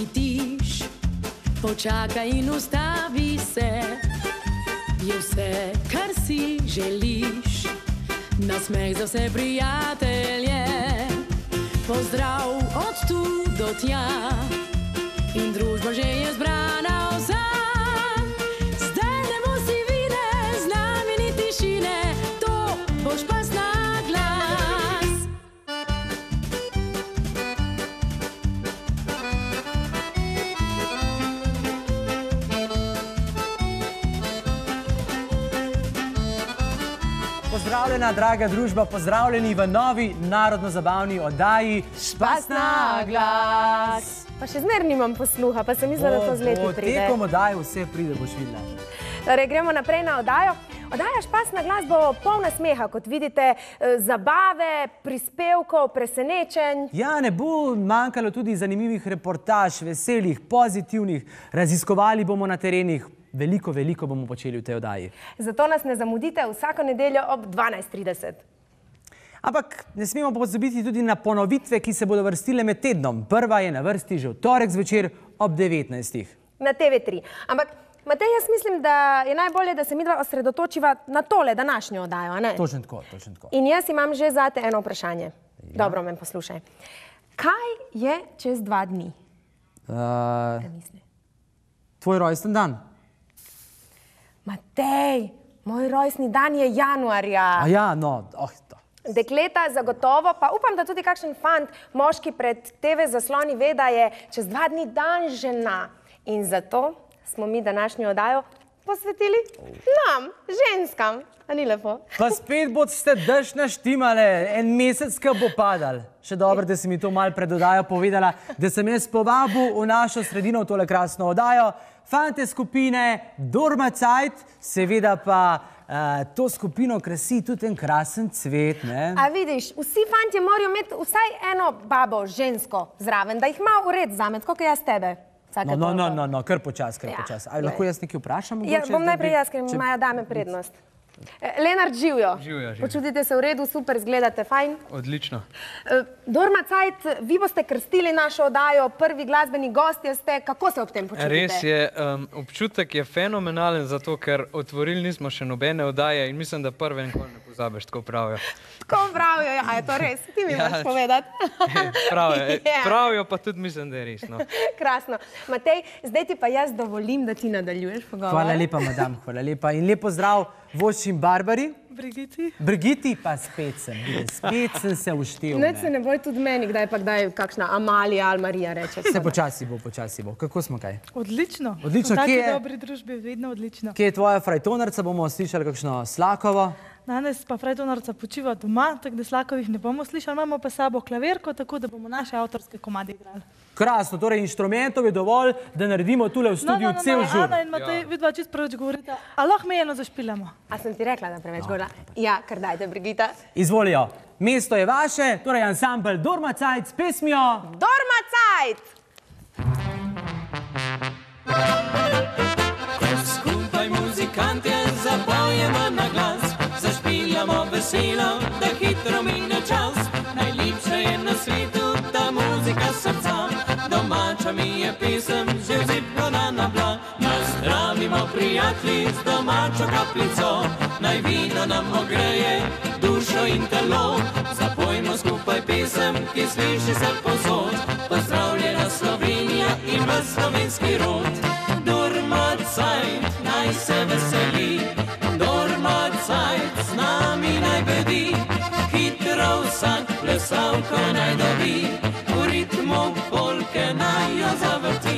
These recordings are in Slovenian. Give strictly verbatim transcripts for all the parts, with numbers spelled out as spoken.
Pohitiš, počakaj in ustavi se, je vse, kar si želiš, nasmeh za vse prijatelje. Pozdrav od tu do tja in družba že je zbrana vsa. Zdaj ne bo si vine, z nami ni tišine, to bo špas na glas. Pozdravljena, draga družba, pozdravljeni v novi narodno-zabavni oddaji Špas na glas. Pa še zmer nimam posluha, pa sem mislila, da to z leti pride. Tekom oddaje vse pride, boš videla. Torej, gremo naprej na oddajo. Oddaja Špas na glas bo polna smeha, kot vidite, zabave, prispevkov, presenečenj. Ja, ne bo manjkalo tudi zanimivih reportaž, veselih, pozitivnih. Raziskovali bomo na terenih. Veliko, veliko bomo počeli v tej oddaji. Zato nas ne zamudite vsako nedeljo ob dvanajst trideset. Ampak ne smemo pozabiti tudi na ponovitve, ki se bodo vrstile med tednom. Prva je na vrsti že v torek zvečer ob devetnajstih. Na T V tri. Ampak, Matej, jaz mislim, da je najbolje, da se midva osredotočiva na tole današnjo oddajo, a ne? Točno tako, točno tako. In jaz imam že zate eno vprašanje. Dobro, me poslušaj. Kaj je čez dva dni? Tvoj rojsten dan. Matej, moj rojstni dan je januarja. A ja, no, oh, to. Dekleta zagotovo, pa upam, da tudi kakšen fant, moški pred T V zasloni ve, da je čez dva dni dan žena. In zato smo mi današnjo oddajo posvetili nam, ženskam. A ni lepo? Pa spet boste dež naštimale, en mesec, ko bo padal. Še dobro, da si mi to malo pred oddajo povedala, da sem jaz povabil v našo sredino v tole krasno oddajo. Fante skupine Dormacajt, seveda pa to skupino krasi tudi en krasen cvet, ne? A vidiš, vsi fantje morajo imeti vsaj eno babo, žensko, zraven, da jih ima ured zamet, koliko jaz tebe. No, no, no, no, no, kar počas, kar počas. Ali lahko jaz nekaj vprašam? Ja, bom najprej jaz, ker imajo dame prednost. Lenart, živjo. Živjo, živjo. Počutite se v redu, super, zgledate fajn. Odlično. Dormacajt, vi boste krstili našo oddajo, prvi glasbeni gostje ste, kako se ob tem počutite? Res je, občutek je fenomenalen, zato ker otvorili nismo še nobene oddaje in mislim, da prve nikoli ne pozabiš, tako pravijo. Tako pravijo, ja, je to res, ti mi moraš povedati. Pravijo, pa tudi mislim, da je res. Krasno. Matej, zdaj ti pa jaz dovolim, da ti nadaljuješ pogovor. Hvala lepa, madam, hvala lepa. In lep pozdrav voščim Barbari. Brigiti. Brigiti pa spet sem, spet sem se uštel. Ne, se ne boj tudi meni, kdaj pa kdaj kakšna Amalija ali Marija reče. Se počasi bo, počasi bo. Kako smo kaj? Odlično. Odlično. V taki dobri družbi vedno odlično. Kje je tvoja frajtonarca? Bomo slišali kakšno Slakovo? Danes pa frajtonarca počiva doma, tako da Slakovih ne bomo slišali. Imamo pa sabo klaverko, tako da bomo naše avtorske komade igrali. Krasno, torej inštrumentov je dovolj, da naredimo tule v studiu cel žur. Ana in Matej, vidva čist preveč govorite, a lahko mi eno zašpilamo? A sem ti rekla, da preveč govorila? Ja, kar dajte, Brigita. Izvolijo. Mesto je vaše, torej ansambel Dormacajt s pesmijo Dormacajt! Ko skupaj muzikantje zapojemo na glas, zašpiljamo veselo, da hitro mine čas. Najlepše je na svetu ta muzika srca, domača mi je pesem, že vzipkana na bla. Nazdravimo prijatelji z domačo kapljico, naj vino nam ogreje dušo in telo. Zapojmo skupaj pesem, ki sliši se povsod. Pozdravljena Slovenija in v slovenski rod. Dormacajt naj se veseli, Dormacajt z nami naj bedi. Hitro vsak plesalko naj dobi, v ritmu polke naj jo zavrti.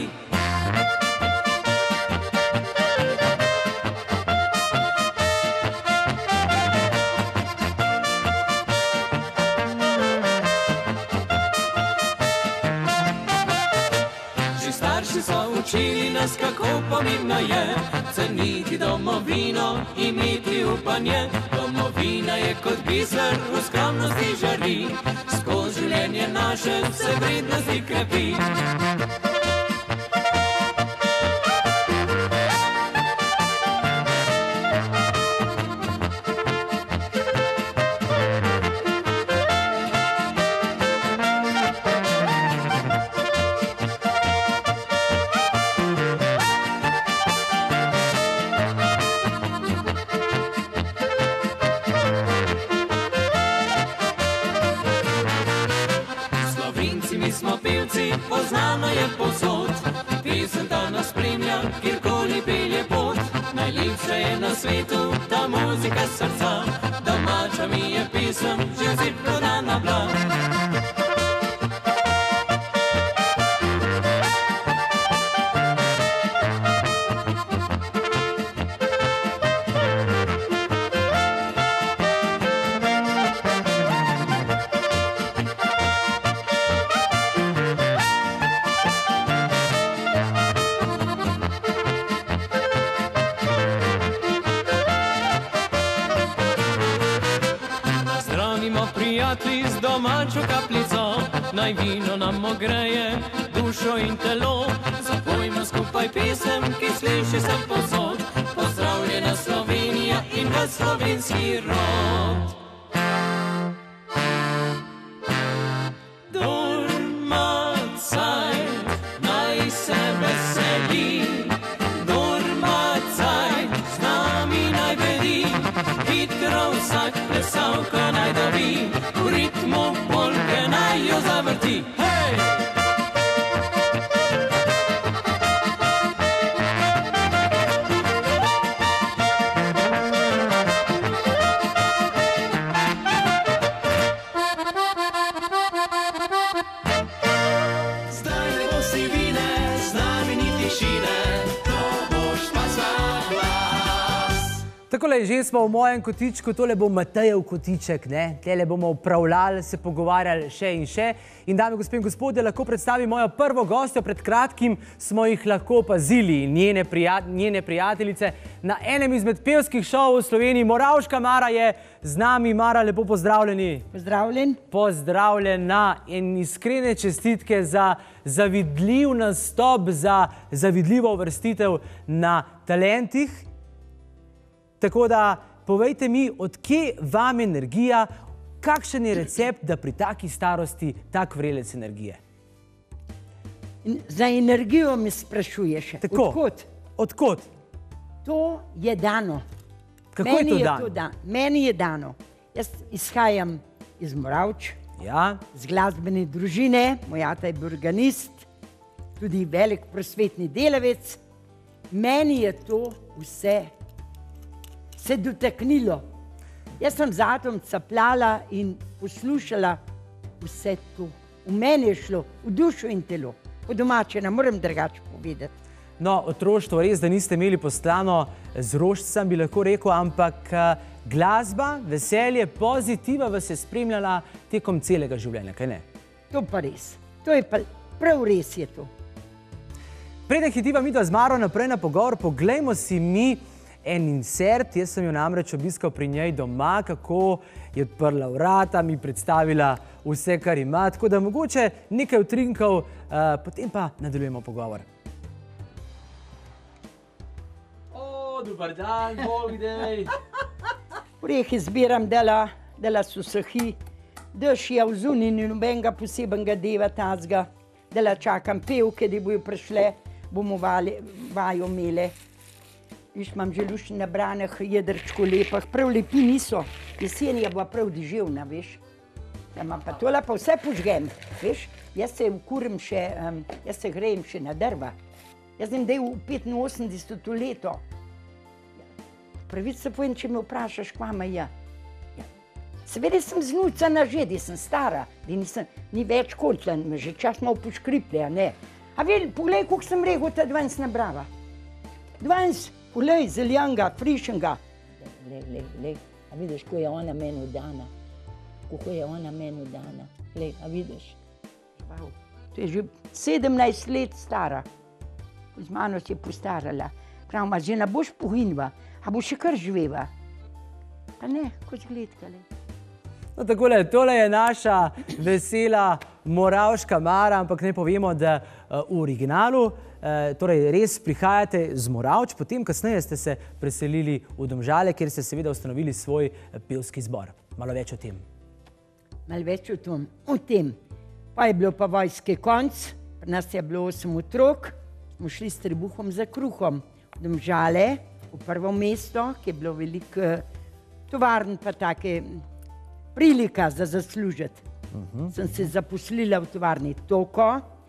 Že starši so učili nas, kako pomembno je ceniti domovino, imeti upanje. Domovina je kot biser, v skromnosti žari, skozi življenje naše se vrednosti krepi. ulici, poznana je povsod. Pesem ta nas spremlja, kjerkoli pelje pot. Najlepša je na svetu ta muzika srca. Domača mi je pesem, že zid prodana bila. Prijatelji z domačo kapljico, naj vino nam ogreje dušo in telo. Zapojmo skupaj pesem, ki sliši se povsod. Pozdravljena Slovenija in v slovenski rod. Dormacaj, naj se veseli. Dormacaj, z nami naj bedi. Hitro vsak plesalko naj dobi. V ritmu polke naj jo zavrti. Hej! Zdaj ne bo sivine, z nami ni tišine, to boš pa svak glas. Takole, že smo v mojem kotičku, tole bo Matejev kotiček, ne? Tele bomo upravljali, se pogovarjali še in še. In dame, gospe in gospodje, lahko predstavim mojo prvo gostjo. Pred kratkim smo jih lahko opazili, njene, prijat njene prijateljice, na enem izmed pevskih šovov v Sloveniji. Moravška Mara je z nami. Mara, lepo pozdravljeni. Pozdravljen. Pozdravljena in iskrene čestitke za zavidljiv nastop, za zavidljivo uvrstitev na Talentih. Tako da povejte mi, odkje vam energija, kakšen je recept, da pri taki starosti tak vrelec energije? In za energijo me sprašuješ. Tako. Odkot? Odkot? To je dano. Kako Meni je to je dano? to da Meni je dano. Jaz izhajam iz Moravč, Ja, z glasbene družine, moj ata je bil organist, tudi velik prosvetni delavec. Meni je to vse se dotaknilo. Jaz sem z atom capljala in poslušala vse to. V meni je šlo, v dušo in telo. Po domače, ne morem drugače povedati. no, otroštvo res, da niste imeli poslano z rožcem, bi lahko rekel, ampak glasba, veselje, pozitiva vas je spremljala tekom celega življenja, kaj ne? To pa res. To je pa prav res je to. Preden hitiva midva z Maro naprej na pogovor, poglejmo si mi en insert. Jaz sem jo namreč obiskal pri njej doma, kako je odprla vrata, mi predstavila vse, kar ima, tako da mogoče nekaj utrinkov, uh, potem pa nadaljujemo pogovor. O, dober dan, bog dej. Orehi zbiram, dela, dela so suhi, dež je v zunini, nobenega posebenega deva tazga, dela čakam pevke, da bojo prišle, bomo vali, vajo imele. Viš, imam že lušče nabranih jedrčko lepih, prav lepi niso. Jesen je bila prav deževna, veš. Da imam pa tole pa vse požgem, veš. Jaz se ukurim še, um, jaz se grejem še na drva. Jaz sem del v petinosemdeseto leto. Pravic se povem, če me vprašaš, kva me je. Ja. Seveda sem znucana že, da sem stara, da nisem, ni več kontla, me že čas malo poškriplja, ne. A veli, poglej, koliko sem rekel, ta dvanajst nabrava. dvanajst, poglej, zeljanga, frišenga. Le, le, le, a vidiš, ko je ona meni dana. Kako je ona meni dana. Le, a vidiš. Wow. To je že sedemnajst let stara. Z mano se je postarala. Pravima, že ne boš poginila, a boš še kar živela. Pa ne, kot zgledka, le. No, takole, tole je naša vesela Moravška Mara, ampak ne povemo, da uh, v originalu, uh, torej res prihajate z Moravč, potem kasneje ste se preselili v Domžale, kjer ste seveda ustanovili svoj uh, pevski zbor. Malo več o tem. Malo več o tem. O tem. Pa je bilo pa vojski konc, pri nas je bilo osem otrok, smo šli s trebuhom za kruhom v Domžale, v prvo mesto, ki je bilo veliko tovarn, pa take prilika za zaslužiti. Uh-huh. Sem se zaposlila v tovarni Toko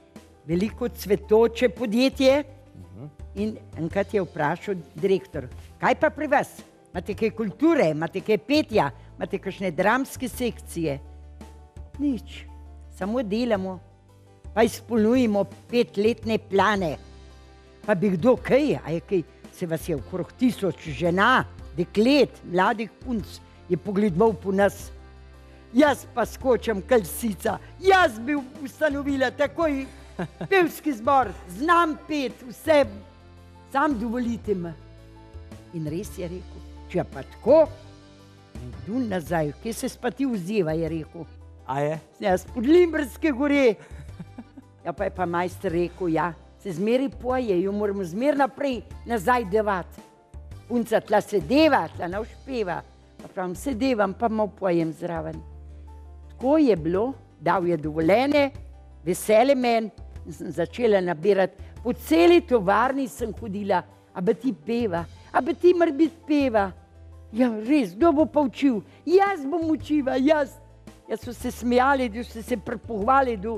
veliko cvetoče podjetje in enkrat je vprašal direktor, kaj pa pri vas? Imate kaj kulture, imate kaj petja, imate kakšne dramske sekcije? Nič, samo delamo, pa izpolnjujemo petletne plane. Pa bi kdo kaj, a je kaj, se vas je okrog tisoč žena, deklet, mladih punc, je pogledoval po nas. Jaz pa skočam kalsica, jaz bi ustanovila takoj pevski zbor, znam pet, vse, sam dovolite me. In res je rekel, če pa tako, idu nazaj, kje se spati vzeva, je rekel. A je? Ja, spod Limberske gore. Ja, pa je pa majster rekel, ja, se zmeri poje, jo moramo zmer naprej nazaj devati. Punca tla se deva, tla ne ušpeva. Pa pravim, se devam, pa malo pojem zraven. Tako je bilo, dal je dovoljene, vesele men, in sem začela nabirati. Po celi tovarni sem hodila, a bi ti peva, a bi ti mar biti peva. Ja, res, kdo bo pa učil? Jaz bom učiva, jaz. Jaz so se smijali, da so se prepohvali do,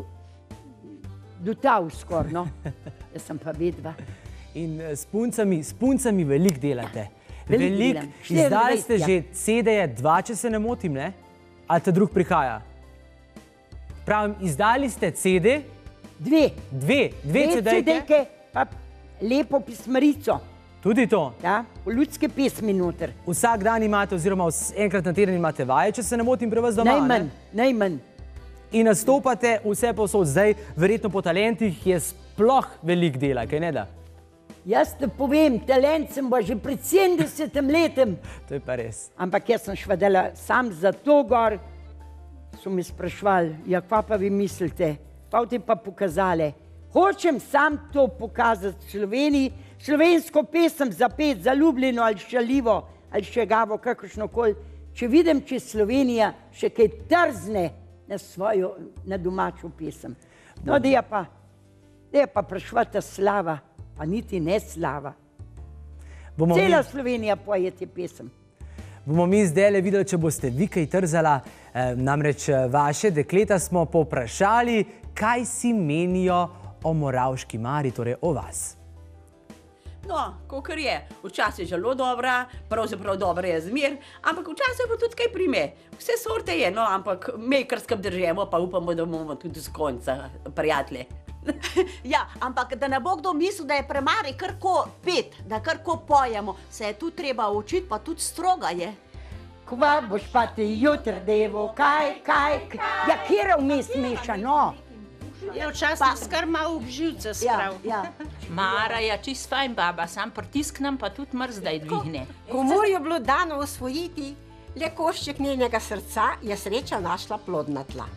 do tav skor, no. Jaz sem pa vedva. In s puncami, s puncami veliko delate. Veliko Velik, delam. izdali ste Ja. že C D-je, dva, če se ne motim, ne? Ali ta drug prihaja? Pravim, izdali ste C D, Dve. dve, dve Dve C D-jke, C D-ke, pa lepo pismarico. tudi to. Ja, po ljudske pesmi noter. Vsak dan imate, oziroma vs- enkrat na teden imate vaje, če se ne motim, pri vas doma, Najmanj, ne? najmanj. In nastopate vse povsod. Zdaj, verjetno po talentih je sploh veliko dela, kaj ne da? Jaz te povem, talent sem pa že pred sedemdesetim letem. To je pa res. Ampak jaz sem švedela sam za to gor. So mi sprašvali, ja, kva pa vi mislite? Pa ti pa pokazali. Hočem sam to pokazati Sloveniji, slovensko pesem zapet, zaljubljeno ali šaljivo, ali šegavo, kakršnokoli. Če vidim, če Slovenija še kaj trzne na svojo, na domačo pesem. No, da je pa, da je pa prišla ta slava, pa niti ne slava. Bomo mi, Cela Slovenija poje te pesem. bomo mi zdaj le videli, če boste vi kaj trzala. Eh, namreč eh, vaše dekleta smo povprašali, kaj si menijo o Moravški Mari, torej o vas. No, kakor je. Včasih je zelo dobra, pravzaprav dobra je zmer, ampak včasih pa tudi kaj prime. Vse sorte je, no, ampak mi kar skrb držimo, pa upamo, da bomo tudi z konca, prijatelje. Ja, ampak da ne bo kdo mislil, da je premari kar ko pet, da kar ko pojemo, se je tu treba učiti, pa tudi stroga je. Kva boš pa ti jutr devo, kaj, kaj, kaj. Ja, kjer vmes meša, no. Je včasih skar malo v živce sprav. Ja, Mara je čist fajn baba, sam pritisk nam pa tudi mrzdaj dvigne. Komur je bilo dano osvojiti le košček njenega srca, je sreča našla plodna tla.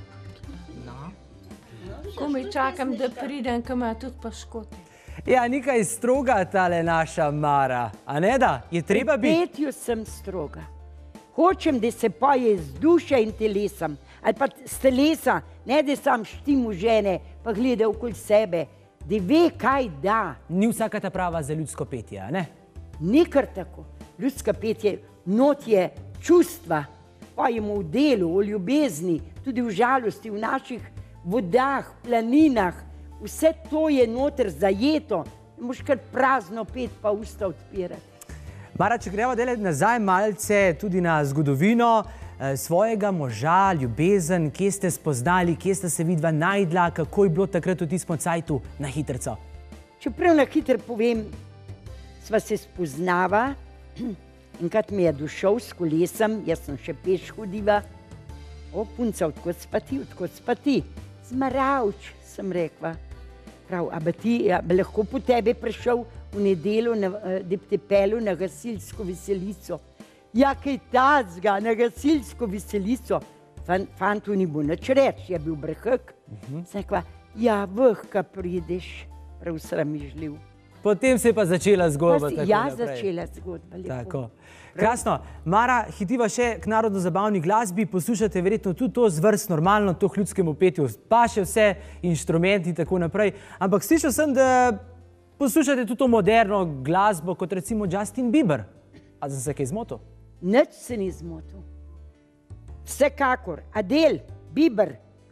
Komaj čakam, da pridem, ko ima tudi paškote. Ja, nekaj stroga tale naša Mara, a ne da? Je treba Pri biti? petju sem stroga. Hočem, da se poje z duše in telesom, ali pa s telesa, ne da sam štim v žene, pa gleda okoli sebe, da ve, kaj da. Ni vsaka ta prava za ljudsko petje, a ne? Ni kar tako. Ljudska petje, not je čustva, pojemo v delu, o ljubezni, tudi v žalosti, v naših vodah, planinah, vse to je noter zajeto, ne moš kar prazno pet pa usta odpirati. Mara, če greva dele nazaj malce tudi na zgodovino eh, svojega moža, ljubezen, kje ste spoznali, kje ste se vidva najdla, kako je bilo takrat v tistem cajtu na hitrco? Čeprav na hiter povem, sva se spoznava, enkrat mi je došel s kolesom, jaz sem še peš hodiva. O, punca, odkot spati, odkot spati. Zmaravč, sem rekla. Prav, a bi ti, a bi lahko po tebe prišel v nedeljo, na, da bi te pelil na gasilsko veselico. Ja, kaj tazga, na gasilsko veselico. Fan, fantu ni bo nič reč, je bil brehek. Uh-huh. Sem rekla, ja, vhka prideš, prav sramižljiv. Potem se je pa začela zgodba. tako Ja, naprej. začela zgodba, lepo. Tako. Krasno. Mara, hitiva še k narodno-zabavni glasbi, poslušate verjetno tudi to zvrst normalno, to k ljudskemu petju, pa še vse inštrumenti in tako naprej. Ampak slišal sem, da poslušate tudi to moderno glasbo, kot recimo Justin Bieber. A sem se kaj zmotil? Nič se ni zmotil. Vsekakor, Adele, Bieber,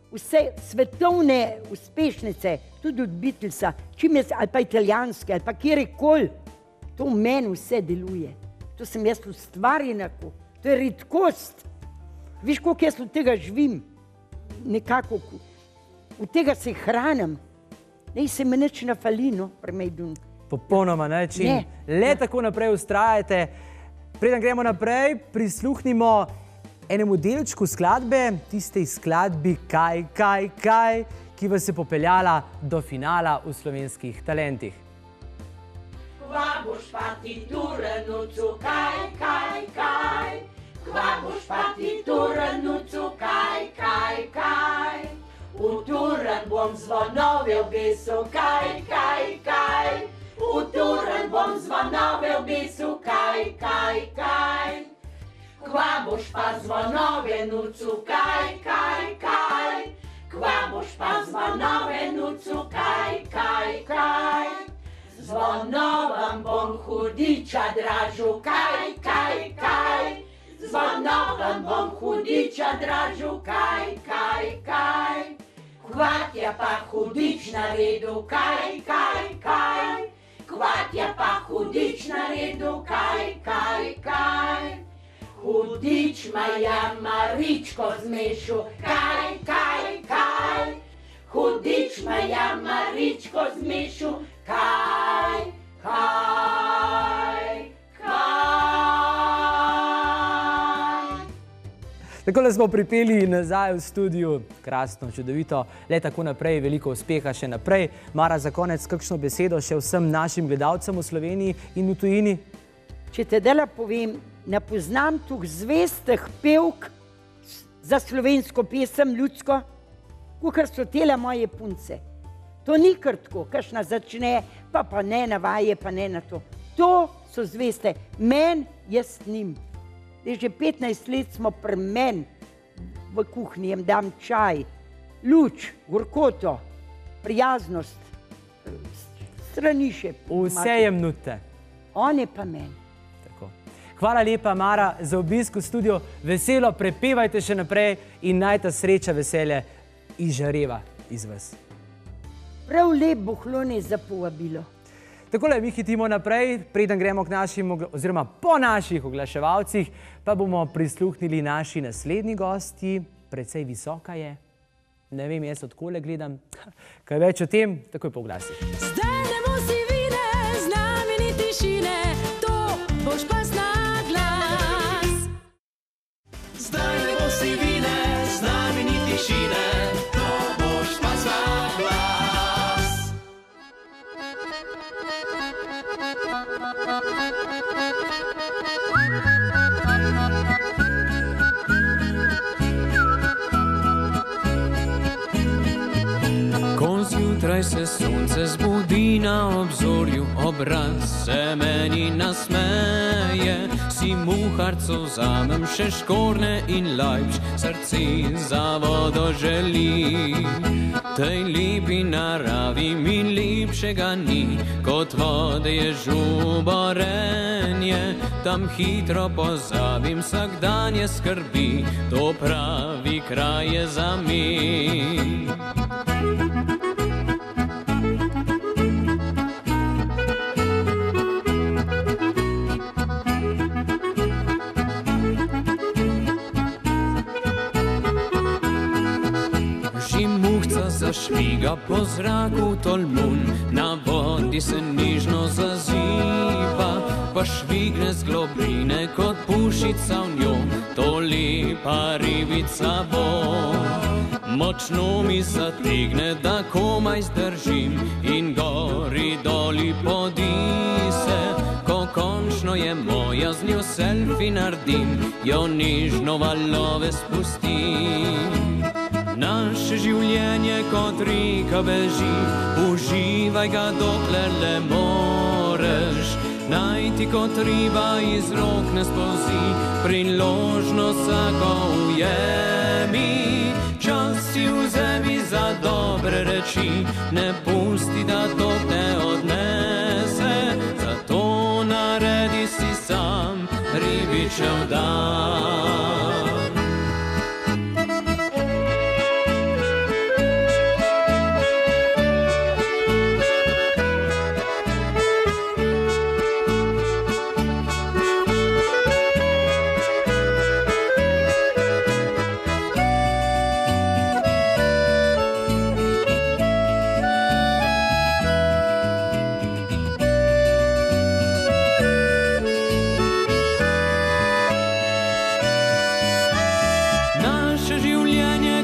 vse svetovne uspešnice, tudi od Beatlesa, čim je, ali pa italijanske, ali pa kjerkoli, to v meni vse deluje. To sem jaz ustvarjena, to je redkost. Viš, koliko jaz od tega živim, nekako, od tega se hranim, ne se me nič nafali, no, premejdun. Popolnoma nič in le tako naprej ustrajate. Preden gremo naprej, prisluhnimo enemu delčku skladbe, tistej skladbi Kaj, kaj, kaj, ki vas je popeljala do finala v Slovenskih talentih. Kva boš pa ti Turenucu, kaj, kaj, kaj, kva boš pa ti Turenucu, kaj, kaj, kaj, v Turen bom zvonove obesil, kaj, kaj, kaj, v Turen bom zvonove obesil, kaj, kaj, kaj, kva boš pa zvonove nucu, kaj, kaj, kaj, kva boš pa zvonove nucu, kaj, kaj, kaj, zvonovam bom hudiča dražu, kaj, kaj, kaj, zvonovam bom hudiča dražu, kaj, kaj, kaj, kvatja pa hudič naredu, kaj, kaj, kaj, kvatja pa hudič naredu, kaj, kaj, kaj, hudič maja Maričko zmešu, kaj, kaj, kaj, hudič maja Maričko zmešu, kaj, kaj, kaj. Takole smo pripeli nazaj v studiu, krasno, čudovito, le tako naprej, veliko uspeha še naprej. Mara, za konec, kakšno besedo še vsem našim gledalcem v Sloveniji in v tujini? Če te dela povem, ne poznam tukaj zvestih pevk za slovensko pesem ljudsko, kakor so tele moje punce. To ni kar tako, kakšna začne, pa pa ne na vaje, pa ne na to. To so zveste, men, jaz njim. Že petnajst let smo pri men v kuhinji, jim dam čaj, luč, gorkoto, prijaznost, straniše. Vse jem nute. On je pa men. Hvala lepa, Mara, za obisk v studiu. Veselo, prepevajte še naprej in naj ta sreča, veselje izžareva iz vas. Prav lep bohloni za povabilo. Takole, mi hitimo naprej, preden gremo k našim, oziroma po naših oglaševalcih, pa bomo prisluhnili naši naslednji gosti. Precej visoka je. Ne vem, jaz odkole gledam. Kaj več o tem, takoj po oglasih. Zdaj ne musi vine, z nami ni tišine, to boš pa na glas. Zdaj ne musi vine, z nami ni tišine, to boš pa na glas. Ko zjutraj se sonce zbudi na obzorju, obraz se meni nasmeje. Si muharco vzamem še škorne in lajč, srce za vodo želi. Tej lepi naravi mi lepšega ni, kot vode je žuborenje. Tam hitro pozabim vsakdanje skrbi, to pravi kraj je za mi. Zašviga po zraku tolmun, na vodi se nižno zaziva, pa švigne z globine kot pušica v njo, to lepa ribica bo. Močno mi zategne, da komaj zdržim in gori doli podi se. Ko končno je moja, z njo selfie naredim, jo nižno valove spustim. Naše življenje kot reka beži, uživaj ga dokler le moreš. Naj ti kot riba iz rok ne spozi, priložnost vsako ujemi. Čas si vzemi za dobre reči, ne pusti, da to te odnese. Zato naredi si sam ribičev dan.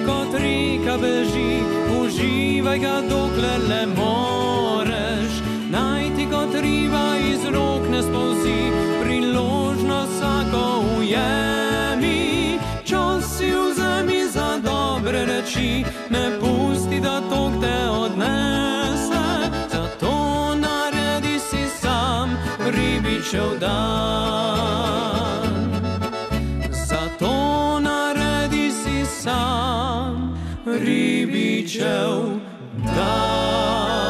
kot reka beži, uživaj ga dokler le moreš. Naj ti kot riba iz rok ne spolzi, priložnost vsako ujemi. Čas si vzemi za dobre reči, ne pusti, da tok te odnese. Zato naredi si sam ribičev dan. Zato naredi si sam ribičev dan.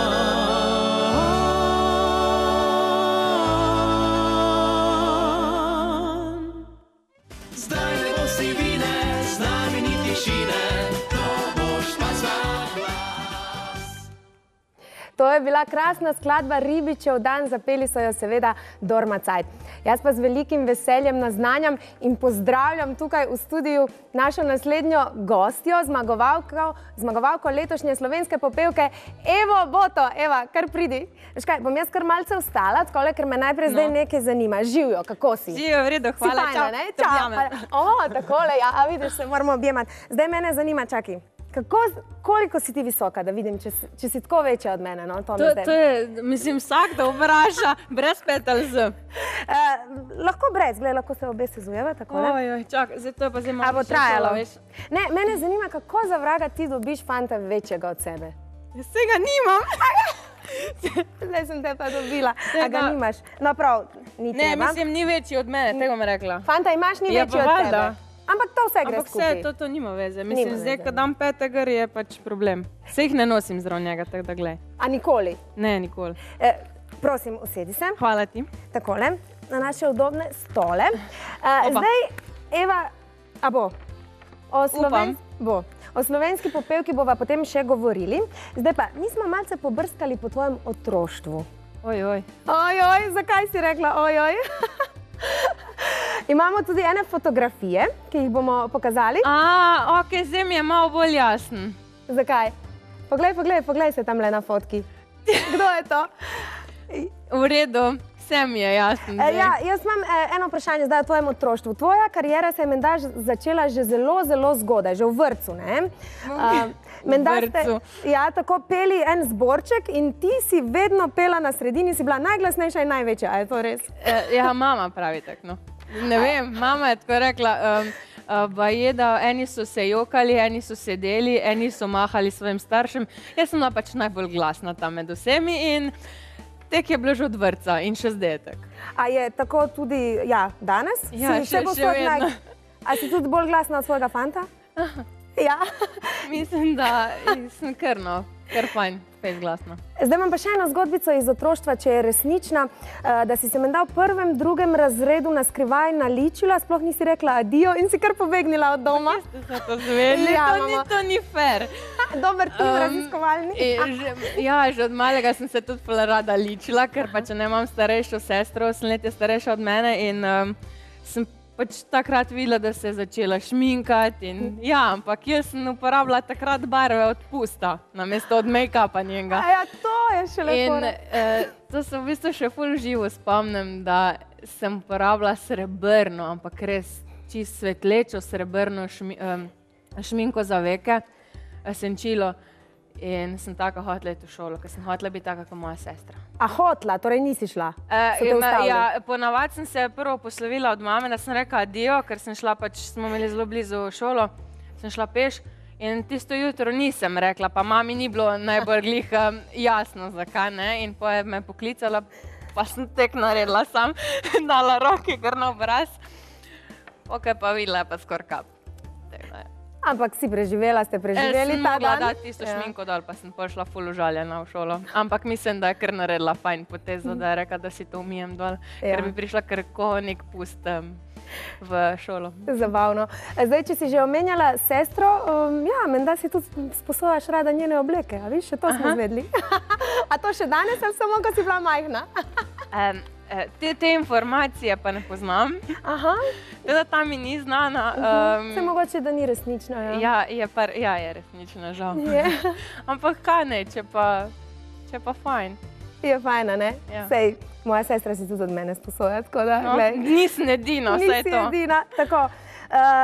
Zdaj ne bo si vine, z nami ni tišine, to boš pa znal glas. To je bila krasna skladba Ribičev dan, zapeli so jo seveda Dorma Cajt. Jaz pa z velikim veseljem naznanjam in pozdravljam tukaj v studiu našo naslednjo gostjo, zmagovalko, zmagovalko letošnje slovenske popevke Evo Boto. Eva, kar pridi. Veš kaj, bom jaz kar malce vstala, takole, ker me najprej zdaj nekaj zanima. Živjo, kako si? Živjo, v redu, hvala, si fajna, čau, ne? te Čau, objamem. hvala. O, takole, ja, a vidiš, se moramo objemati. Zdaj mene zanima, čakaj, kako, koliko si ti visoka, da vidim, če, si- če si tako večja od mene, no? To, me To, zdaj- to je, mislim, vsak da vpraša, brez petal z. Eh, lahko brez, gled, lahko se obe sezujeva, takole. Ojoj, čak, zdaj to je pa zdaj malo A bo še trajalo? šolo, veš. Ne, mene zanima, kako za vraga ti dobiš fanta večjega od sebe. Jaz tega nimam. Zdaj sem te pa dobila. A Tega- ga nimaš? No prav, ni Ne, treba. mislim, ni večji od mene, tega bom rekla. Fanta imaš, ni Ja, večji pa od valjda. tebe. Ampak to vse gre Ampak skupaj. vse, to, to nima veze. Mislim, Nima zdaj, veze. ko dam petega, je pač problem. Se jih ne nosim zrav njega, tako da glej. A nikoli? Ne, nikoli. Eh, prosim, usedi se. Hvala ti. Takole, na naše udobne stole. Eh, Opa. zdaj, Eva, a bo? O slovensk... bo. O slovenski popevki bova potem še govorili. Zdaj pa, mi smo malce pobrskali po tvojem otroštvu. Oj, oj. Oj, oj, zakaj si rekla oj, oj? Imamo tudi ene fotografije, ki jih bomo pokazali. A, ok, zdaj mi je malo bolj jasen. Zakaj? Poglej, poglej, poglej se tamle na fotki. Kdo je to? V redu, vse mi je jasno. E, ja, jaz imam e, eno vprašanje zdaj o tvojem otroštvu. Tvoja kariera se je menda ž- začela že zelo, zelo zgodaj, že v vrtcu, ne? A, menda vrtcu. ste ja, tako peli en zborček in ti si vedno pela na sredini, si bila najglasnejša in največja, a je to res? E, ja, mama pravi tako, no. Ne vem, mama je tako rekla, um, uh, baje, da eni so se jokali, eni so sedeli, eni so mahali svojim staršem. Jaz sem bila pač najbolj glasna tam med vsemi in tek je bilo že od vrtca in še zdaj je tako. A je tako tudi, ja, danes? Ja, Si še- vsepovsod še vedno. A si tudi bolj glasna od svojega fanta? Ja. Mislim, da sem kar no, kar fajn, spet glasna. Zdaj imam pa še eno zgodbico iz otroštva, če je resnična, eh, da si se menda v prvem, drugem razredu na skrivaj naličila, sploh nisi rekla adijo in si kar pobegnila od doma. Ste to zvedeli? Ja, to, ni, mama. to ni fair. Dober tim Um, raziskovalni. e, že, ja, že od malega sem se tudi ful rada ličila, ker pač ne imam starejšo sestro, osem let je starejša od mene in um, sem pač takrat videla, da se je začela šminkati in ja, ampak jaz sem uporabljala takrat barve od pusta, namesto od make-upa njenega. A ja, to je še lepo. In eh, to se v bistvu še ful živo spomnim, da sem uporabljala srebrno, ampak res čisto svetlečo srebrno šmi, um, šminko za veke, eh, senčilo. In sem tako hotela iti v šolo, ker sem hotela biti taka kot moja sestra. A hotla, torej nisi šla? Uh, So te ustavili? ja, ponavadi sem se prvo poslovila od mame, da sem rekla adijo, ker sem šla pač, smo imeli zelo blizu šolo, sem šla peš. In tisto jutro nisem rekla, pa mami ni bilo najbolj glih um, jasno, zakaj ne. In potem je me poklicala, pa sem tek naredila sam, dala roke kar na obraz. Ok, pa videla je pa skoraj kap. Tako da je. Ampak si preživela, ste preživeli Jaz sem ta mogla dan? dati tisto šminko dol, pa sem prišla ful užaljena v šolo. Ampak mislim, da je kar naredila fajn potezo, da je rekla, da si to umijem dol, Ja. ker bi prišla kar ko nek pust um, v šolo. Zabavno. Zdaj, če si že omenjala sestro, um, ja, menda si tudi sposojaš rada njene obleke, a viš, še to smo Aha. zvedli. A to še danes ali samo, ko si bila majhna? Um, te, te informacije pa ne poznam. Aha. Teda ta mi ni znana. Um, Um, Se mogoče, da ni resnično, ja. ja, je par, ja, je resnično žal. Je. Ampak kaj ne, če pa, če pa fajn. Je fajna, ne? Ja. Sej, moja sestra si tudi od mene sposoja, tako da, No, glej. nisem edina, vse je Nisi to. edina, tako. Uh,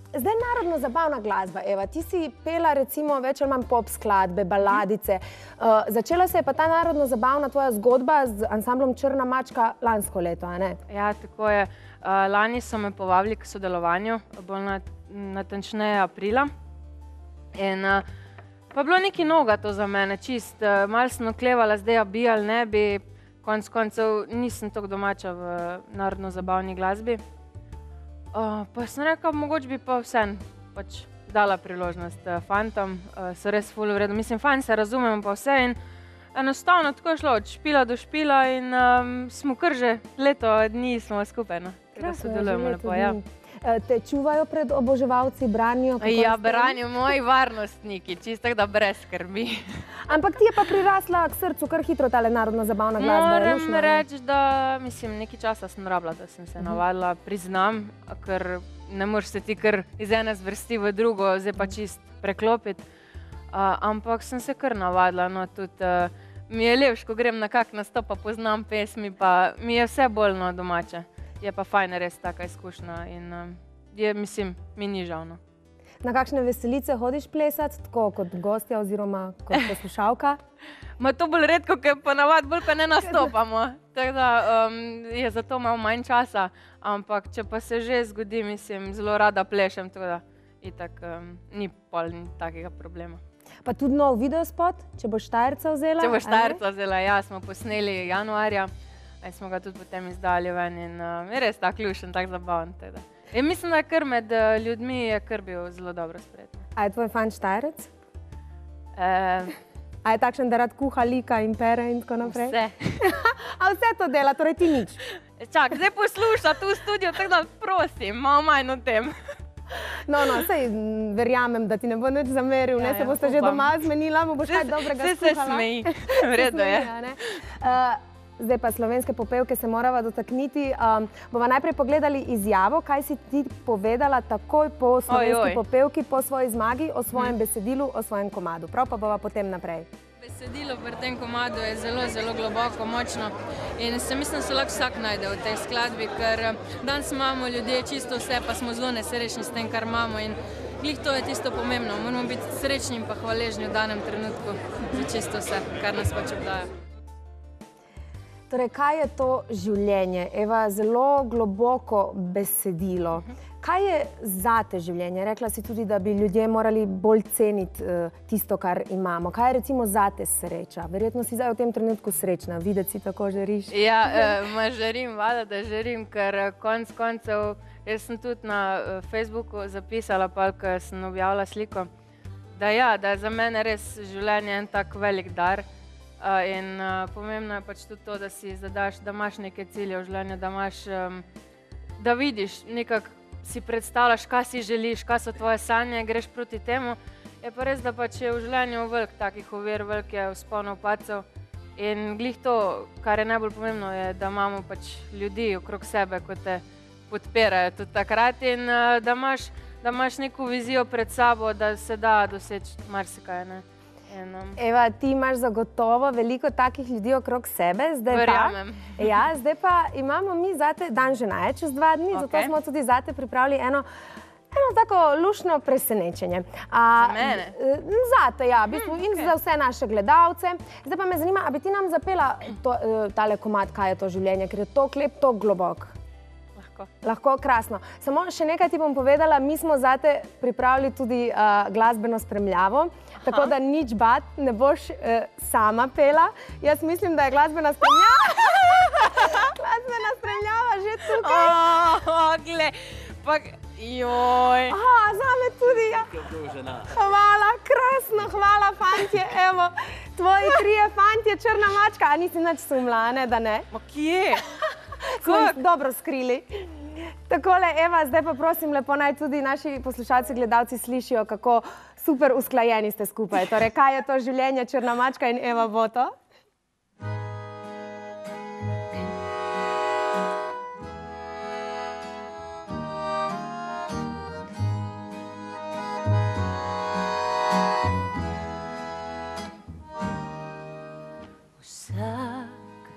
Zdaj narodno zabavna glasba, Eva, ti si pela recimo več ali manj pop skladbe, baladice. Uh, začela se je pa ta narodno zabavna tvoja zgodba z ansamblom Črna mačka lansko leto, a ne? Ja, tako je. Uh, lani so me povabili k sodelovanju, bolj nat natančneje aprila. In uh, pa bilo nekaj noga to za mene, čist. Uh, malo sem oklevala, zdaj bi ali ne bi. Konc koncev nisem tako domača v narodno zabavni glasbi. Uh, pa sem rekla, mogoče bi pa vsem pač dala priložnost uh, fantom, uh, so res ful v redu. Mislim, fajn se razumemo pa vse in enostavno tako je šlo od špila do špila in um, smo kar že leto dni smo skupaj, no. Da sodelujemo lepo, ja. Te čuvajo pred oboževalci, branijo? Ja, branijo moji varnostniki, čisto da brez skrbi. Ampak ti je pa prirasla k srcu kar hitro tale narodno zabavna glasba. Moram reči, da mislim, nekaj časa sem rabila, da sem se navadila, priznam, ker ne moreš se ti kar iz ene zvrsti v drugo, zdaj pa čist preklopiti. Uh, ampak sem se kar navadila, no tudi uh, mi je lepš, ko grem na kak nastop, pa poznam pesmi, pa mi je vse bolj no domače. Je pa fajn res taka izkušnja in uh, je, mislim, mi ni žal, no. Na kakšne veselice hodiš plesati, tako kot gostja oziroma kot poslušalka? Ma to bolj redko, ker ponavad bolj pa ne nastopamo. Tako da um, je zato malo manj časa, ampak če pa se že zgodi, mislim, zelo rada plešem, tako da itak um, ni pol ni takega problema. Pa tudi nov videospot, če boš Štajerca vzela? Če boš Štajerca vzela, ja, smo posneli januarja. In smo ga tudi potem izdali ven in uh, je res tak lušen, tak zabaven. Teda. In mislim, da kar med uh, ljudmi je kar bil zelo dobro sprejet. A je tvoj fan Štajerec? Uh, A je takšen, da rad kuha, lika in pere in tako naprej? Vse. A vse to dela, torej ti nič? Čak, zdaj posluša tu v studiu, tako da prosim, malo manj o tem. No, no, sej verjamem, da ti ne bo nič zameril, ne, se boste že doma zmenila, mu boš kaj dobrega skuhala. Vse se smeji, v redu je. Zdaj pa slovenske popevke se morava dotakniti. Um, bova najprej pogledali izjavo, kaj si ti povedala takoj po slovenski popevki, po svoji zmagi, o svojem hmm. besedilu, o svojem komadu. Prav pa bova potem naprej. Besedilo pri tem komadu je zelo, zelo globoko, močno in se mislim, se lahko vsak najde v tej skladbi, ker danes imamo ljudje čisto vse, pa smo zelo nesrečni s tem, kar imamo in glih to je tisto pomembno. Moramo biti srečni in pa hvaležni v danem trenutku za čisto vse, kar nas pač obdaja. Torej, kaj je to življenje? Eva, zelo globoko besedilo. Kaj je zate življenje? Rekla si tudi, da bi ljudje morali bolj ceniti uh, tisto, kar imamo. Kaj je recimo zate sreča? Verjetno si zdaj v tem trenutku srečna, videti si tako žariš. Ja, uh, ma žarim, vada, da žarim, ker konc koncev, jaz sem tudi na uh, Facebooku zapisala, pa, ko sem objavila sliko, da ja, da je za mene res življenje en tak velik dar. Uh, in uh, pomembno je pač tudi to, da si zadaš, da imaš neke cilje v življenju, da imaš, um, da vidiš, nekako si predstavljaš, kaj si želiš, kaj so tvoje sanje, greš proti temu. Je pa res, da pač je v življenju veliko takih ovir, veliko je vzponov, padcev. In glih to, kar je najbolj pomembno, je, da imamo pač ljudi okrog sebe, ko te podpirajo tudi takrat in uh, da imaš, da imaš neko vizijo pred sabo, da se da doseči marsikaj, ne. In, um... Eva, ti imaš zagotovo veliko takih ljudi okrog sebe. Zdaj Verjamem. Pa, ja, zdaj pa imamo mi zate dan žena je čez dva dni, okay. Zato smo tudi zate pripravili eno, eno tako lušno presenečenje. A, za mene? Zate, ja, v bistvu hmm, in okay. Za vse naše gledalce. Zdaj pa me zanima, a bi ti nam zapela to, tale komad, kaj je to življenje, ker je to klep, to globok. Lahko, krasno. Samo še nekaj ti bom povedala, mi smo zate pripravili tudi uh, glasbeno spremljavo, Aha. Tako da nič bat, ne boš uh, sama pela. Jaz mislim, da je glasbena spremljava, glasbena spremljava že tukaj. O, oh, gle, pa, joj. Aha, zame tudi, ja. Hvala, krasno, hvala, fantje, evo, tvoji trije fantje, Črna mačka, a nisi nič sumla, ne, da ne? Ma kje? Smo jih dobro skrili. Takole, Eva, zdaj pa prosim lepo, naj tudi naši poslušalci, gledalci slišijo, kako super usklajeni ste skupaj. Torej, kaj je to življenje Črna mačka in Eva Boto? Vsak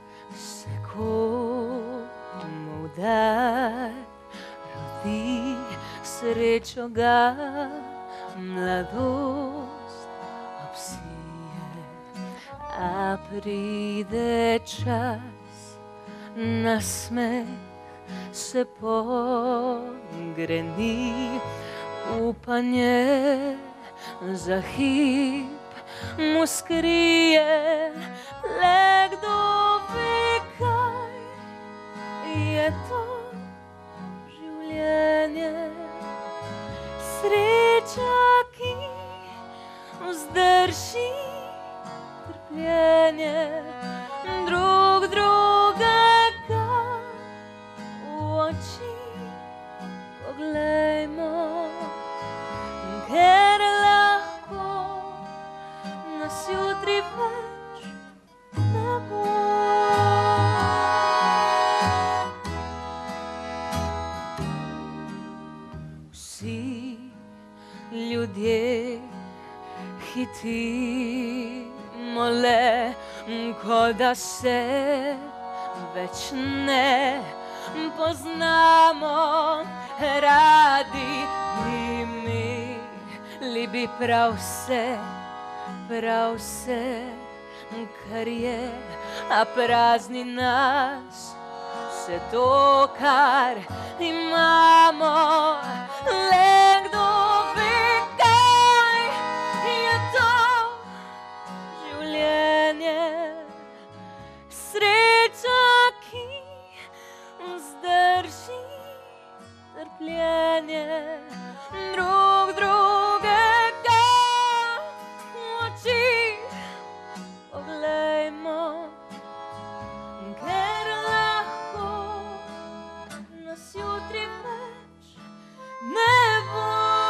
sekund mu daj, rodi srečno. srečo ga mladost obsije, a pride čas, nasmeh se pogreni, upanje za hip mu skrije, le kdo ve, kaj je to življenje. Sreča, ki vzdrži trpljenje, drug drugega v oči poglejmo, ker lahko nas jutri več ne bo. Vsi ljudje hitimo le, kot da se več ne poznamo, radi imeli bi prav vse, prav vse, kar je, a prazni nas vse to, kar imamo. Le kdo ve, kaj je to življenje. Sreča, ki vzdrži trpljenje, drug drugega v oči poglejmo, ker lahko nas jutri več ne bo.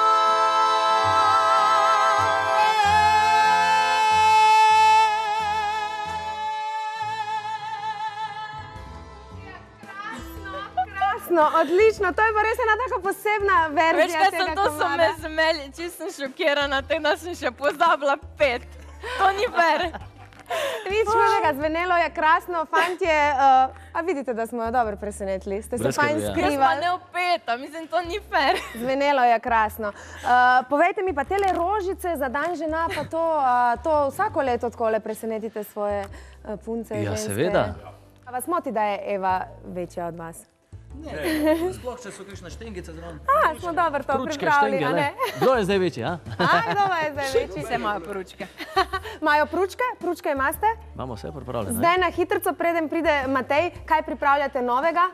Krasno, odlično, to je pa res ena taka posebna verzija Veš, kaj sem, tega to so komada. me zmeli, čisto sem šokirana, tako da sem še pozabila pet. To ni fair. Nič hudega, zvenelo je krasno, fantje, uh, a vidite, da smo jo dobro presenetili, ste se Brez fajn skrbi, ja. skrivali. Jaz pa ne opeta, mislim, to ni fair. Zvenelo je krasno. Uh, povejte mi pa, tele rožice za dan žena, pa to, uh, to vsako leto takole presenetite svoje uh, punce, Ja, ženske. seveda. A vas moti, da je Eva večja od vas? Ne, sploh če so kakšne štengice zraven. A, smo dobro to Pručke, pripravili, štenge, a le. ne? Kdo je zdaj večji, a? A, kdo je zdaj večji? Vse imajo pručke. Imajo pručke? Pručke imate? Imamo vse pripravljeno. Zdaj na hitrico, preden pride Matej, kaj pripravljate novega?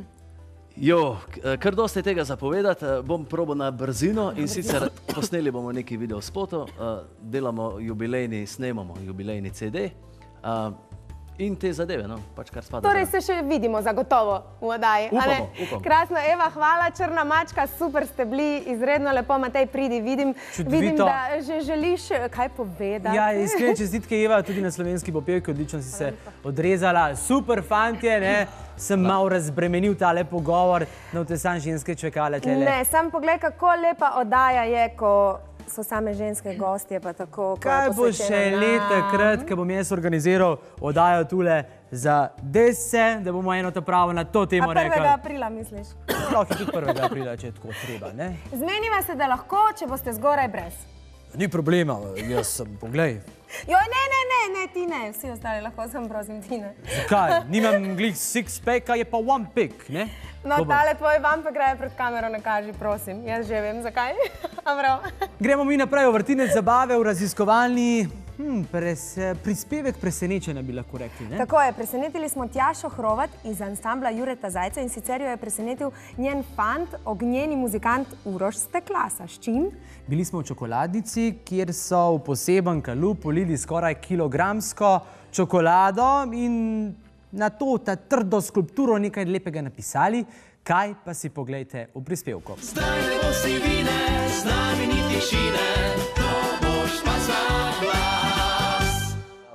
Jo, k- kar dosti tega zapovedati, eh, bom probal na brzino in sicer posneli bomo neki videospotov, eh, delamo jubilejni, snemamo jubilejni C D eh, in te zadeve, no, pač kar spada. Torej zraven. se še vidimo zagotovo v oddaji. a ne? Upamo, upamo. Krasno, Eva, hvala, Črna mačka, super ste bili, izredno lepo, Matej, pridi, vidim, Čudovito. vidim, da že želiš eh, kaj povedati. Ja, iskrene čestitke, Eva, tudi na slovenski popevki, odlično si se odrezala. Super fantje, ne? Sem malo razbremenil tale pogovor, na te sam ženske čakale tlele. Ne, sam poglej, kako lepa oddaja je, ko so same ženske gostje, pa tako. ko je Kaj bo še posvečena let nam. takrat, ko bom jaz organiziral oddajo tule za dese, da bomo eno ta pravo na to A temo rekli. prvega aprila misliš? Lahko je tudi prvega aprila, če je tako treba, ne? Zmeniva se, da lahko, če boste zgoraj brez. Ni problema, jaz sem, poglej. Joj, ne, ne, ne, ne, ti ne, vsi ostali lahko, sem prosim, ti ne. Zakaj? Nimam glih six-packa, je pa one-pack, ne? No, Ko bom- tale tvoj vam pa greje pred kamero, ne kaži, prosim. Jaz že vem, zakaj. A prav. Gremo mi naprej v vrtinec zabave, v raziskovalni hm, pres, prispevek presenečenja, bi lahko rekli, ne? Tako je, presenetili smo Tjašo Hrovat iz ansambla Jureta Zajca in sicer jo je presenetil njen fant, ognjeni muzikant Uroš Steklasa. S čim? Bili smo v čokoladnici, kjer so v poseben kalup polili skoraj kilogramsko čokolado in na to ta trdo skulpturo nekaj lepega napisali. Kaj pa si poglejte v prispevku. Zdaj ne bo si vine, z nami ni tišine, to boš pa za glas.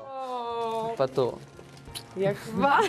Pa to. Ja, hvala.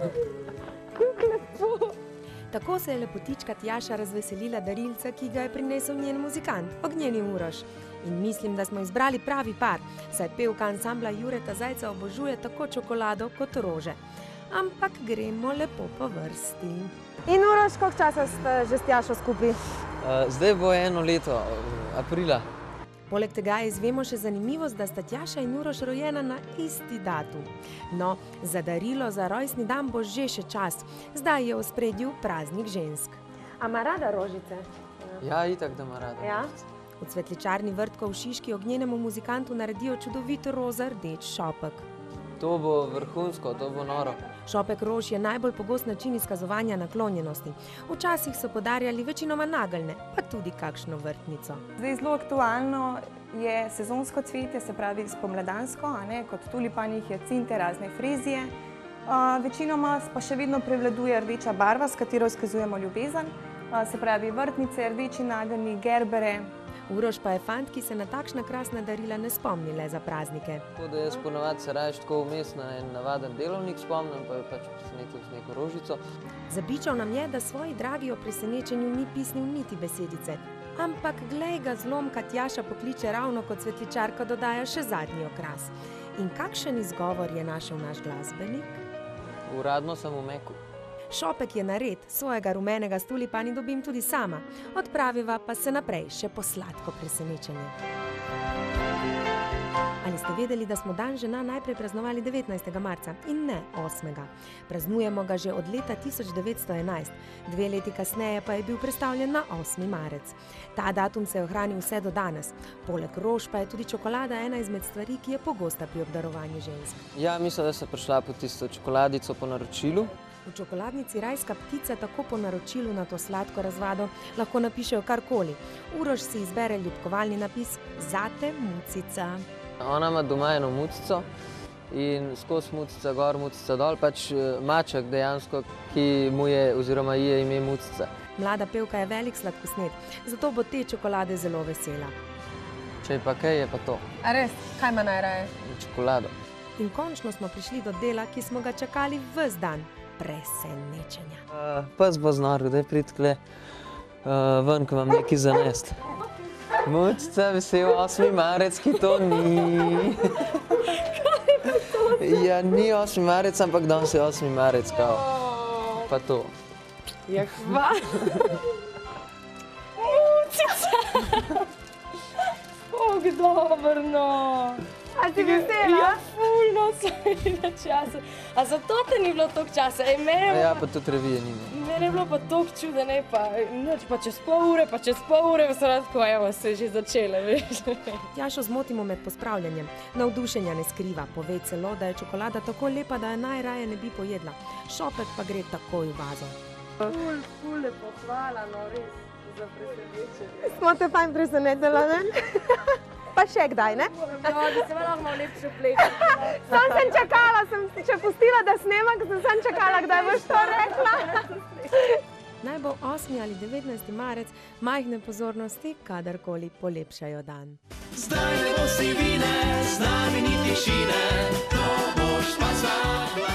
Tako se je lepotička Tjaša razveselila darilca, ki ga je prinesel njen muzikant, ognjeni Uroš. In mislim, da smo izbrali pravi par, saj pevka ansambla Jureta Zajca obožuje tako čokolado kot rože. Ampak gremo lepo po vrsti. In Uroš, koliko časa ste že s Tjašo skupaj? Zdaj bo eno leto, aprila. Poleg tega izvemo še zanimivost, da sta Tjaša in Uroš rojena na isti datum. No, za darilo za rojstni dan bo že še čas. Zdaj je v ospredju praznik žensk. A ima rada rožice? Ja, itak, da ima rada. Ja? V cvetličarni Vrtko v Šiški ognjenemu muzikantu naredijo čudovit roza-rdeč šopek. To bo vrhunsko, to bo noro. Šopek rož je najbolj pogost način izkazovanja naklonjenosti. Včasih so podarjali večinoma nageljne, pa tudi kakšno vrtnico. Zdaj zelo aktualno je sezonsko cvetje, se pravi spomladansko, kot tulipani, hijacinte, razne frezije. Večinoma pa še vedno prevladuje rdeča barva, s katero izkazujemo ljubezen, se pravi vrtnice, rdeči nageljni, gerbere. Uroš pa je fant, ki se na takšna krasna darila ne spomni le za praznike. Tako da jaz ponovadi se rajš tako vmes na en navaden delovnik spomnim, pa je pač presenetil z neko rožico. Zabičal nam je, da svoji dragi o presenečenju ni pisnil niti besedice. Ampak glej ga zlomka, Tjaša pokliče ravno kot cvetličarka dodaja še zadnji okras. In kakšen izgovor je našel naš glasbenik? Uradno sem v Meku. Šopek je nared, svojega rumenega s tulipani dobim tudi sama. Odpraviva pa se naprej še po sladko presenečenje. Ali ste vedeli, da smo dan žena najprej praznovali devetnajstega marca in ne osmega? Praznujemo ga že od leta tisoč devetsto enajst, dve leti kasneje pa je bil prestavljen na osmi marec. Ta datum se je ohranil vse do danes. Poleg rož pa je tudi čokolada ena izmed stvari, ki je pogosta pri obdarovanju žensk. Ja, mislim, da sem prišla po tisto čokoladico po naročilu. V čokoladnici Rajska ptica tako po naročilu na to sladko razvado lahko napišejo karkoli. Uroš si izbere ljubkovalni napis Zate mucica. Ona ima doma eno mucico in skozi mucica gor, mucica dol, pač maček dejansko, ki mu je oziroma ji je ime Mucica. Mlada pevka je velik sladkosned, zato bo te čokolade zelo vesela. Če je pa kaj, je pa to. A res? Kaj ima najraje? Čokolado. In končno smo prišli do dela, ki smo ga čakali ves dan. Presenečenja. Uh, pes bo znor, kdaj prid kle uh, ven, ko vam nekaj zanest. Mucica, vesel osmi marec, ki to ni. Ja, ni osmi marec, ampak danes je osmi marec, kao. Pa to. Ja, hvala. Mucica! Bog dobrno. A si vesela? Ja, fulno sem na času. A zato te ni bilo toliko časa? Ej, mene... Ja, pa tudi revije nima. Mene je bilo pa toliko čuda, ne pa, noč pa čez pol ure, pa čez pol ure, vse tako, evo, se je že začele, veš. Tjašo zmotimo med pospravljanjem. Navdušenja ne skriva, pove celo, da je čokolada tako lepa, da je najraje ne bi pojedla. Šopek pa gre takoj v vazo. Ful, ful lepo, hvala, no, res, za presenečenje. Smo te fajn presenetila, ne? Pa še kdaj, ne? Ja, bi se lahko malo lepše plekati. Sam sem čakala, sem še pustila, da snema, ker sem sam čakala, kdaj boš to rekla. Naj bo osmi ali devetnajsti marec, majhne pozornosti, kadarkoli polepšajo dan. Zdaj ne bo si vine, z nami ni tišine, to boš pa zaglas.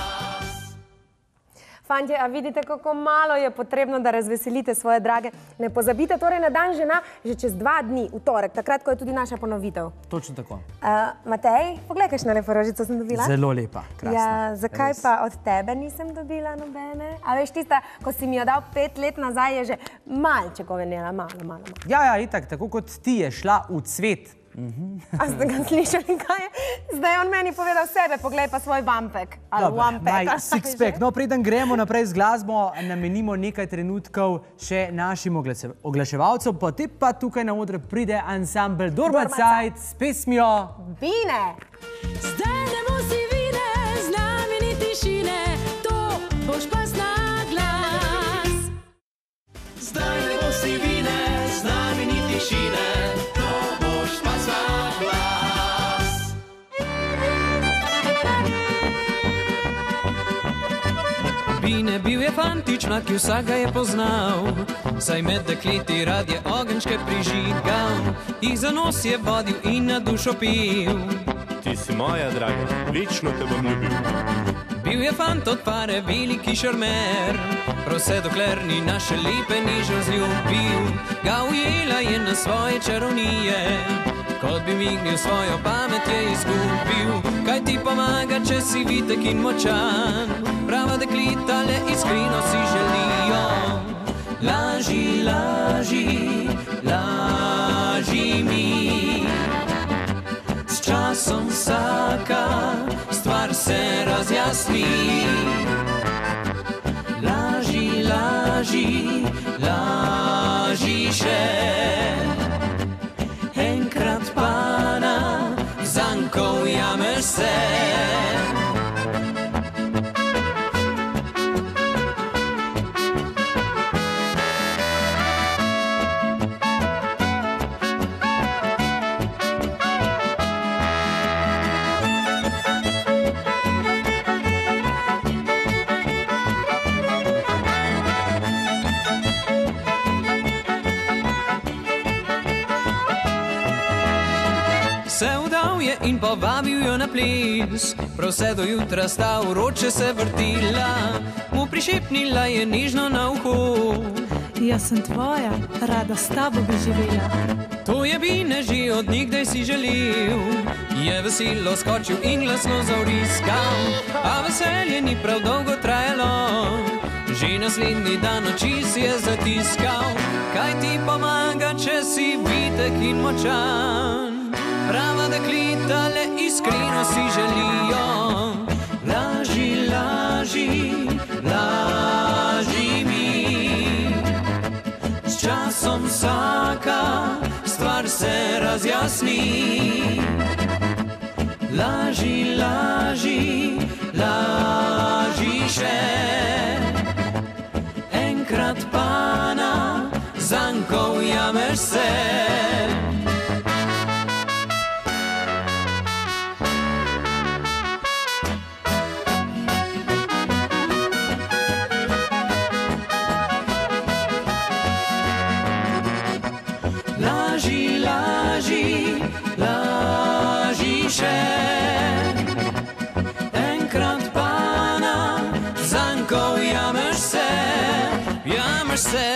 Fantje, a vidite, kako malo je potrebno, da razveselite svoje drage. Ne pozabite torej na dan žena že čez dva dni, v torek, takrat, ko je tudi naša ponovitev. Točno tako. Uh, Matej, poglej, kakšno lepo rožico sem dobila. Zelo lepa, krasna. Ja, zakaj Res. pa od tebe nisem dobila nobene? A veš, tista, ko si mi jo dal pet let nazaj, je že malček ovenela, malo, malo, malo. Ja, ja, itak, tako kot ti je šla v cvet. A ste ga slišali, kaj je? Zdaj je on meni povedal sebe, poglej pa svoj vampek. Ali vampek. Maj six-pack. No, preden gremo naprej z glasbo, namenimo nekaj trenutkov še našim oglaševalcem, potem pa tukaj na odr pride ansambel Dormacajt s pesmijo Vine. Zdaj ne bo si vine, z nami ni tišine, to boš pa na glas. Zdaj ne bo si vine, z nami ni tišine, to boš pa na glas. Bine bil je fantična, ki vsaka je poznal, saj med dekleti rad je ogenčke prižigal, jih za nos je vodil in na dušo pil. Ti si moja draga, večno te bom ljubil. Bil je fant od pare, veliki šarmer, prav vse dokler ni naše lepe nižo zljubil. Ga ujela je na svoje čarovnije, kot bi mignil svojo pamet je izgubil. Kaj ti pomaga, če si vitek in močan, prava deklita le iskreno si želijo. Laž Laži, laži, laži mi. S časom vsaka stvar se razjasni. Laži, laži, laži še. Enkrat pa na zanko ujameš se. Se vdal je in povabil jo na ples, prav vse do jutra sta vroče se vrtila, mu prišepnila je nežno na uho. Jaz sem tvoja, rada s tabo bi živela. To je Bine že od nikdaj si želel, je veselo skočil in glasno zavriskal, a veselje ni prav dolgo trajalo, že naslednji dan oči si je zatiskal. Kaj ti pomaga, če si vitek in močan? Prava deklita le iskreno si želijo. Laži, laži, laži mi. S časom vsaka stvar se razjasni. Laži, laži, laži še. Enkrat pa na zanko ujameš se. Laži, laži, laži še. Enkrat pa na zanko jameš se, jameš se.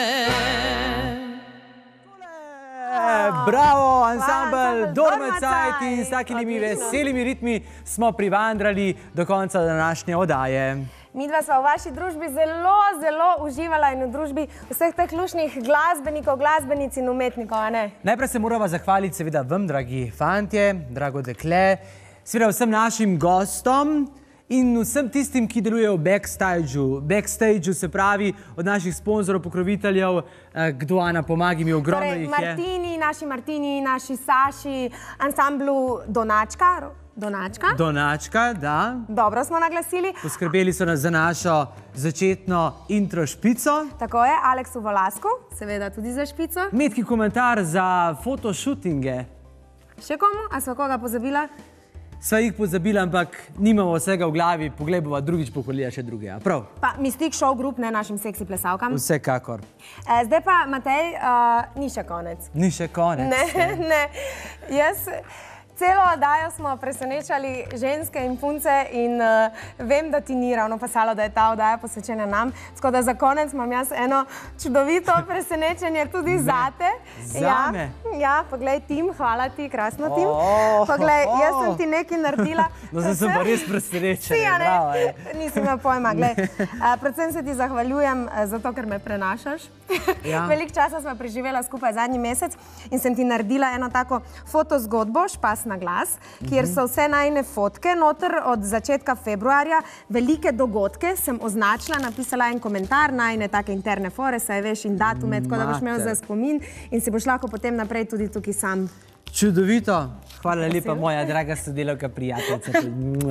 Bravo, ansambl Dormacajt in s takimi veselimi ritmi smo privandrali do konca današnje oddaje. Midva sva v vaši družbi zelo, zelo uživala in v družbi vseh teh lušnih glasbenikov, glasbenic in umetnikov, a ne? Najprej se morava zahvaliti seveda vam, dragi fantje, drago dekle, seveda vsem našim gostom in vsem tistim, ki delujejo v backstageu. Backstageu se pravi od naših sponzorov, pokroviteljev, kdo, Ana, pomagi mi, ogromno jih je. Torej, Martini, naši Martini, naši Saši, ansamblu Donačka. Donačka? Donačka, da. Dobro smo naglasili. Poskrbeli so nas za našo začetno intro špico. Tako je, Aleksu Volasku, seveda tudi za špico. Metki komentar za fotoshootinge. Še komu? A sva koga pozabila? Sva jih pozabila, ampak nimamo vsega v glavi. Poglej, bova drugič pohvalila še druge, a prav? Pa Mystic Show Group, ne našim seksi plesavkam. Vsekakor. Zdaj pa, Matej, ni še konec. Ni še konec. Ne, ne. Jaz... Celo oddajo smo presenečali ženske in punce in vem, da ti ni ravno pasalo, da je ta oddaja posvečena nam. Tako da za konec imam jaz eno čudovito presenečenje tudi zate. Zame? Ja, poglej, Tim, hvala ti, krasno, Tim. Poglej, jaz sem ti nekaj naredila. No, zdaj sem pa res presenečen. Si, a ne? Nisi imel pojma, glej. Predvsem se ti zahvaljujem zato, ker me prenašaš. Veliko časa sva preživela skupaj zadnji mesec in sem ti naredila eno tako fotozgodbo, špas na glas, kjer so vse najne fotke noter od začetka februarja, velike dogodke sem označila, napisala en komentar, najne take interne fore, saj veš, in datume, tako da boš imel za spomin in si boš lahko potem naprej tudi tukaj sam. Čudovito. Hvala lepa, moja draga sodelavka, prijateljica.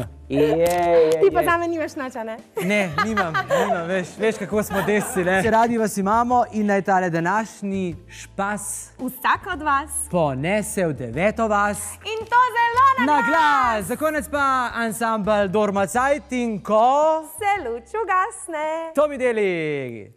Ti pa zame nimaš nič, a ne? Ne, nimam, nimam, veš, veš, kako smo desci, ne? Radi vas imamo in naj tale današnji špas vsak od vas ponese v deveto vas in to zelo na glas. Za konec pa ansambl Dormacajt in ko se luč ugasne. Tomi Delig.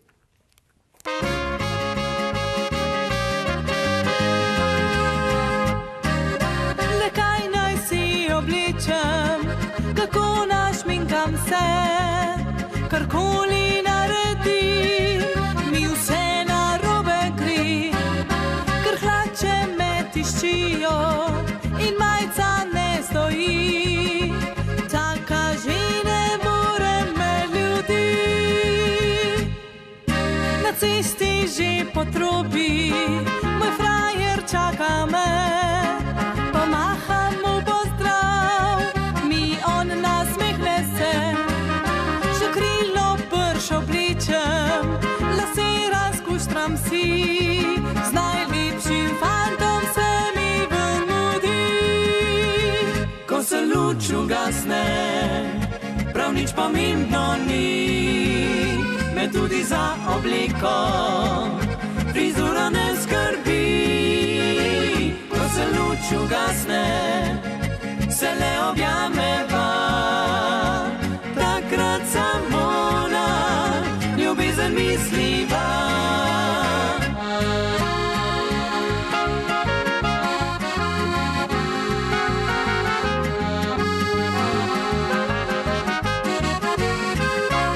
Kaj naj si obličem, kako našminkam se, karkoli naredim, mi vse narobe gre, ker hlače me tiščijo in majica ne stoji, taka že ne more me ljudi. Na cesti že potrobi, moj frajer čaka me. Pomaham mu pozdrav, mi on nasmehne se, še krilo prš obličem, lase razkuštram si, z najlepšim fantom se mi ven mudi. Ko se luč ugasne, prav nič pomembno ni, me tudi za obliko frizura ne skrbi. Ko se luč ugasne, se le objameva, takrat samo na ljubezen misliva.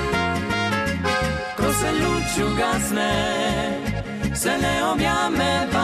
Ugasne, se ne objameva,